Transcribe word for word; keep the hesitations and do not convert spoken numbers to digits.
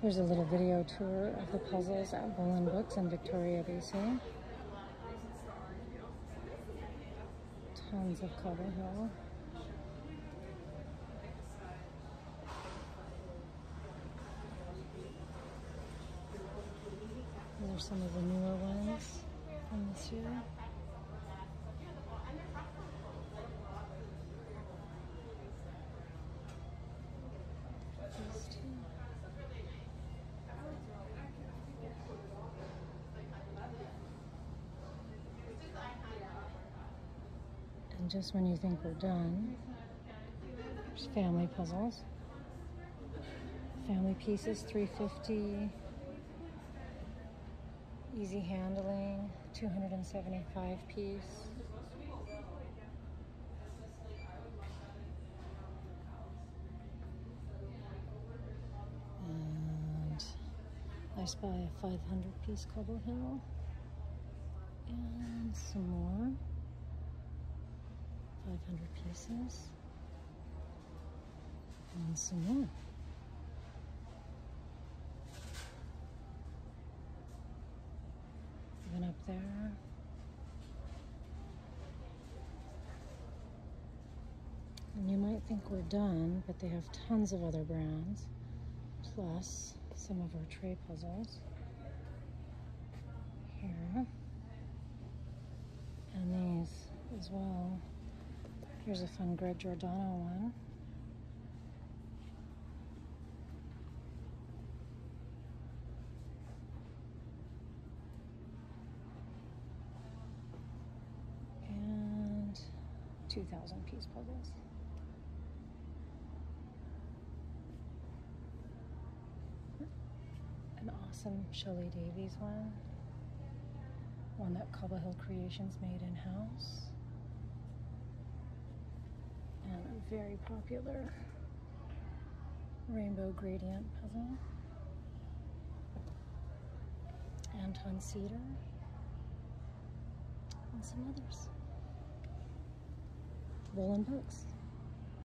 Here's a little video tour of the puzzles at Bolen Books in Victoria, B C. Tons of Cobble Hill. These are some of the newer ones from this year. These two. And just when you think we're done, there's family puzzles. Family pieces, three fifty. Easy handling, two hundred seventy-five piece. And I spy a five hundred piece Cobble Hill. And some more. five hundred pieces. And some more. Even up there. And you might think we're done, but they have tons of other brands, plus some of our tray puzzles here. And these as well. Here's a fun Greg Giordano one. And two thousand piece puzzles. An awesome Shelley Davies one. One that Cobble Hill Creations made in-house. And a very popular rainbow gradient puzzle. Anton Cedar. And some others. Bolen Books.